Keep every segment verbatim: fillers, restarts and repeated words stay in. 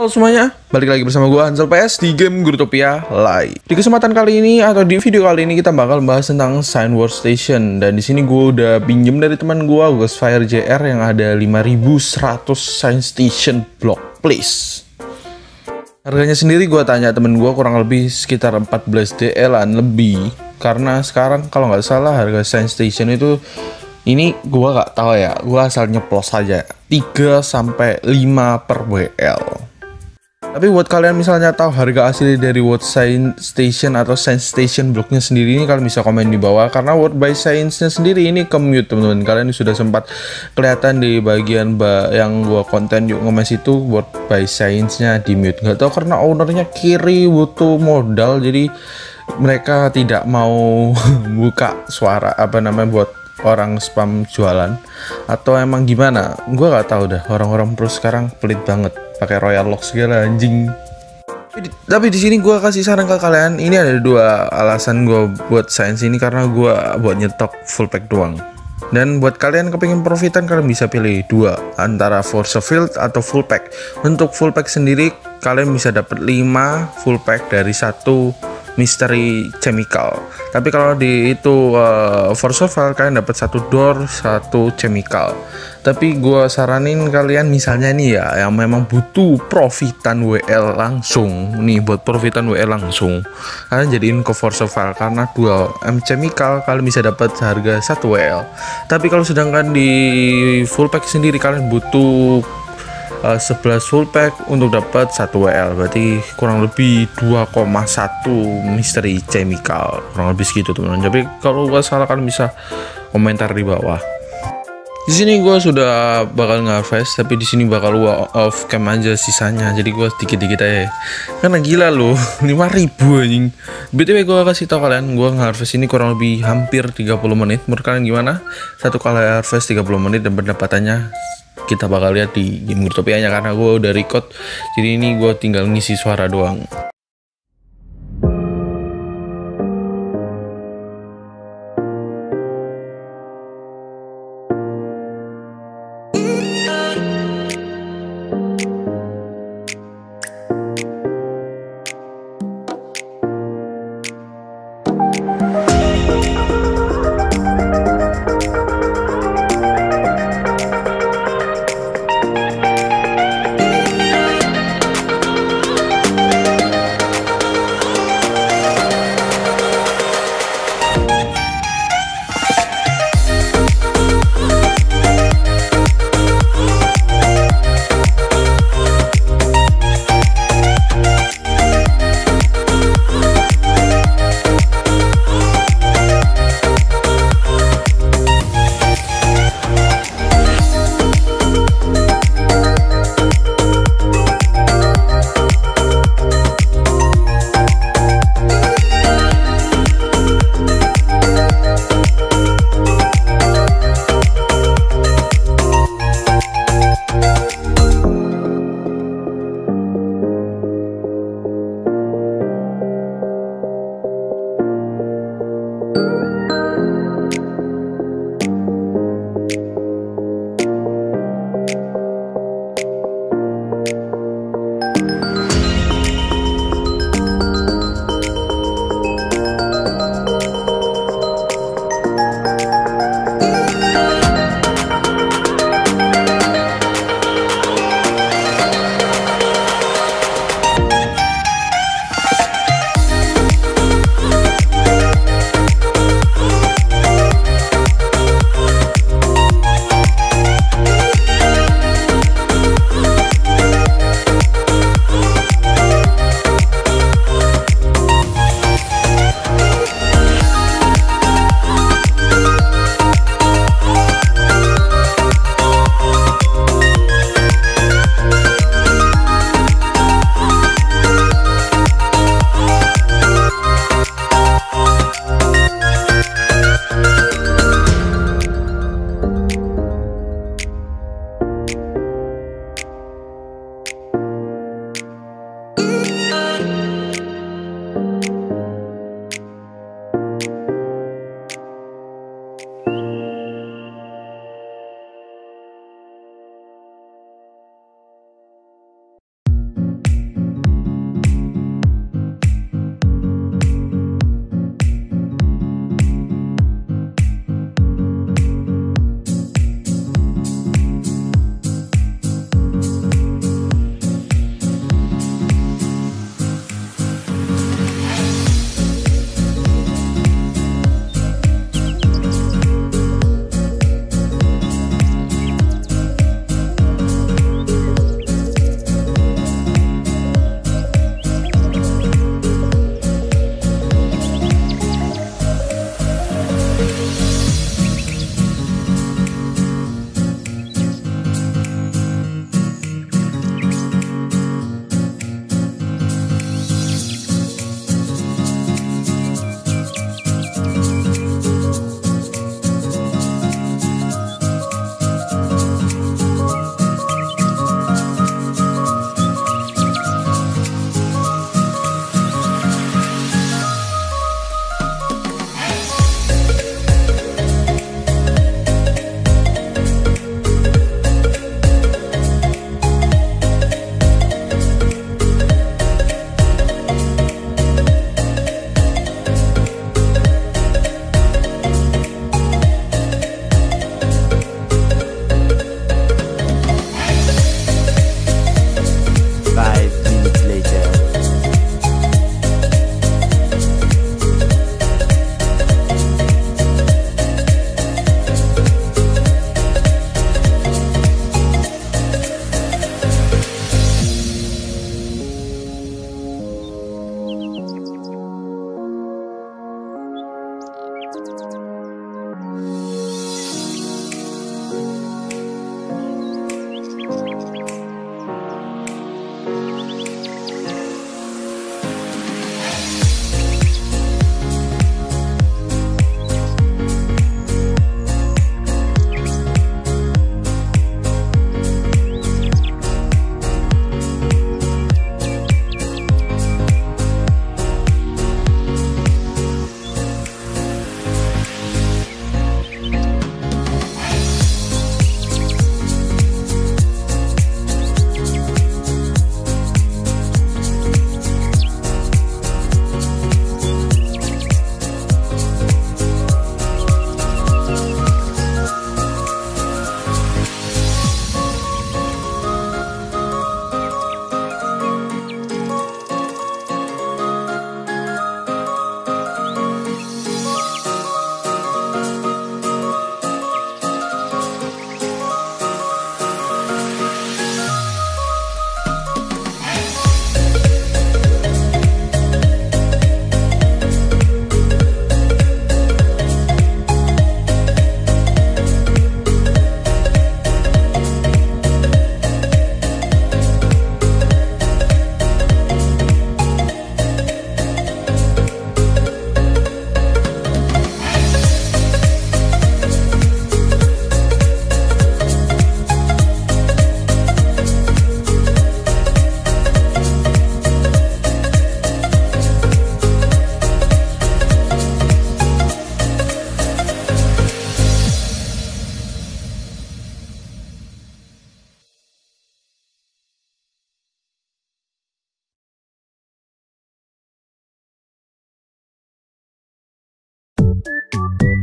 Halo semuanya, balik lagi bersama gue Hansel P S di game Growtopia Live. Di kesempatan kali ini atau di video kali ini kita bakal bahas tentang Science Workstation. Dan di sini gue udah pinjem dari teman gue, Ghostfire J R, yang ada lima ribu seratus Science Station block place. Harganya sendiri gue tanya temen gue kurang lebih sekitar empat belas D L-an lebih. Karena sekarang kalau nggak salah harga Science Station itu, ini gue nggak tahu ya, gue asal nyeplos aja, tiga sampai lima per W L. Tapi buat kalian misalnya tahu harga asli dari World Science Station atau Science Station blocknya sendiri, ini kalian bisa komen di bawah. Karena World by Science-nya sendiri ini ke-mute teman-teman. Kalian sudah sempat kelihatan di bagian ba yang gua konten yuk ngemes itu, World by Science-nya di mute. Nggak tahu karena ownernya kiri butuh modal, jadi mereka tidak mau buka suara apa namanya buat orang spam jualan atau emang gimana, gue nggak tahu dah. Orang-orang pro sekarang pelit banget pakai royal lock segala anjing. Tapi di, tapi di sini gue kasih saran ke kalian, ini ada dua alasan gue buat science ini, karena gue buat nyetok full pack doang. Dan buat kalian kepingin profitan, kalian bisa pilih dua, antara force field atau full pack. Untuk full pack sendiri kalian bisa dapat lima full pack dari satu mystery chemical. Tapi kalau di itu uh, for survival kalian dapat satu door, satu chemical. Tapi gue saranin kalian misalnya nih ya, yang memang butuh profitan W L langsung. Nih buat profitan W L langsung, kalian jadiin ke for survival, karena dua M chemical kalian bisa dapat harga satu W L. Tapi kalau sedangkan di full pack sendiri kalian butuh Uh, sebelas full pack untuk dapat satu W L, berarti kurang lebih dua koma satu mystery chemical, kurang lebih segitu teman-teman. Tapi kalau gua salah kalian bisa komentar di bawah. Di sini gua sudah bakal nge-harvest, tapi di sini bakal gua off cam aja sisanya, jadi gua sedikit-dikit aja. Karena gila loh, lima ribu anjing. B T W gua kasih tau kalian, gua nge-harvest ini kurang lebih hampir tiga puluh menit. Menurut kalian gimana? Satu kali harvest tiga puluh menit, dan pendapatannya kita bakal lihat di game Growtopianya, karena gue udah record, jadi ini gue tinggal ngisi suara doang.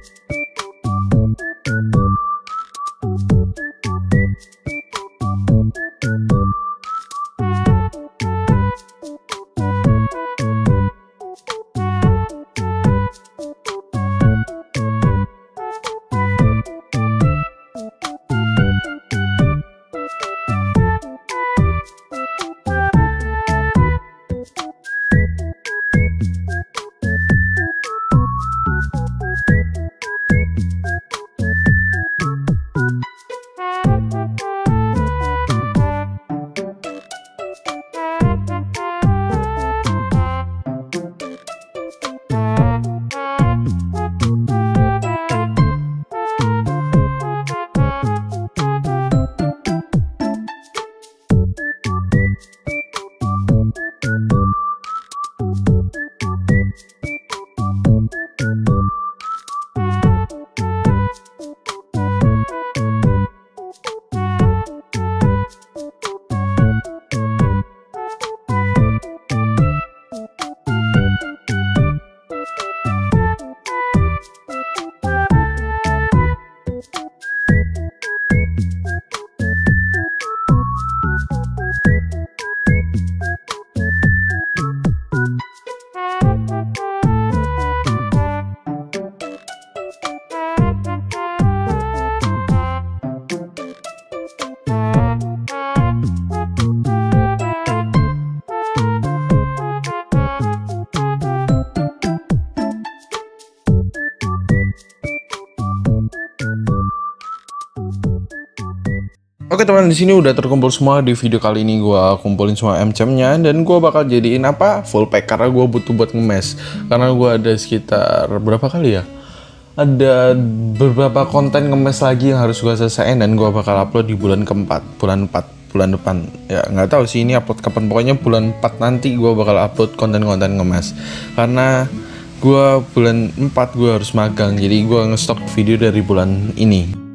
Oke teman, di sini udah terkumpul semua. Di video kali ini gua kumpulin semua M C M-nya dan gua bakal jadiin apa? Full pack, karena gua butuh buat ngemes. Karena gua ada sekitar berapa kali ya? Ada beberapa konten ngemes lagi yang harus gua selesaiin dan gua bakal upload di bulan keempat, bulan empat, bulan depan. Ya nggak tahu sih ini upload kapan, pokoknya bulan empat nanti gua bakal upload konten-konten ngemes. Karena gua bulan empat gua harus magang, jadi gua ngestok video dari bulan ini.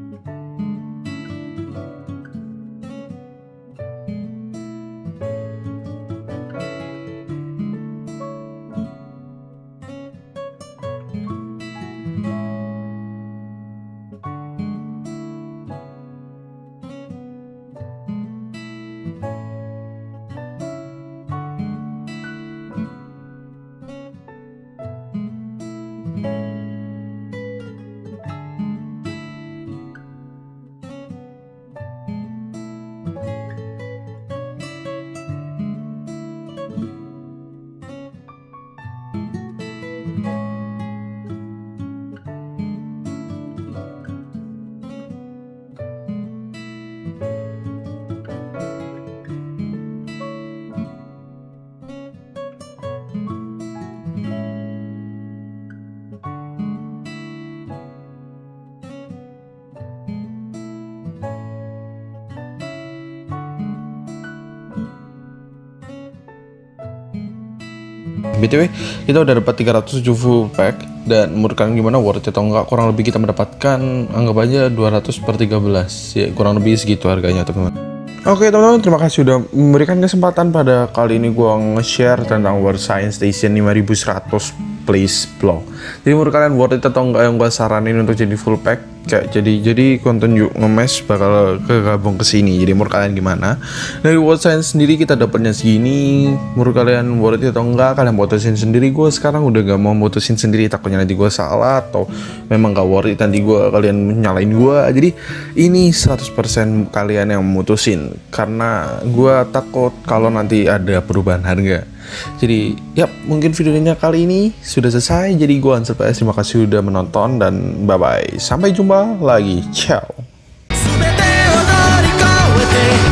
B T W kita udah dapat tiga ratus tujuh full pack, dan menurut kalian gimana, worth it atau enggak? Kurang lebih kita mendapatkan anggap aja dua ratus per tiga belas ya, kurang lebih segitu harganya teman-teman. Oke teman-teman, terima kasih sudah memberikan kesempatan. Pada kali ini gua nge-share tentang World Science Station lima ribu seratus Place Blog. Jadi menurut kalian worth it atau enggak yang gua saranin untuk jadi full pack? Kayak jadi jadi konten yuk ngemes bakal kegabung ke sini. Jadi menurut kalian gimana? Dari World Science sendiri kita dapatnya segini. Menurut kalian worth it atau enggak? Kalian putusin sendiri. Gue sekarang udah gak mau mutusin sendiri, takutnya nanti gue salah atau memang gak worth it, nanti gue kalian nyalain gue. Jadi ini seratus persen kalian yang memutusin, karena gue takut kalau nanti ada perubahan harga. Jadi ya mungkin videonya kali ini sudah selesai. Jadi gue Hansel P S, terima kasih sudah menonton dan bye bye, sampai jumpa lagi, ciao.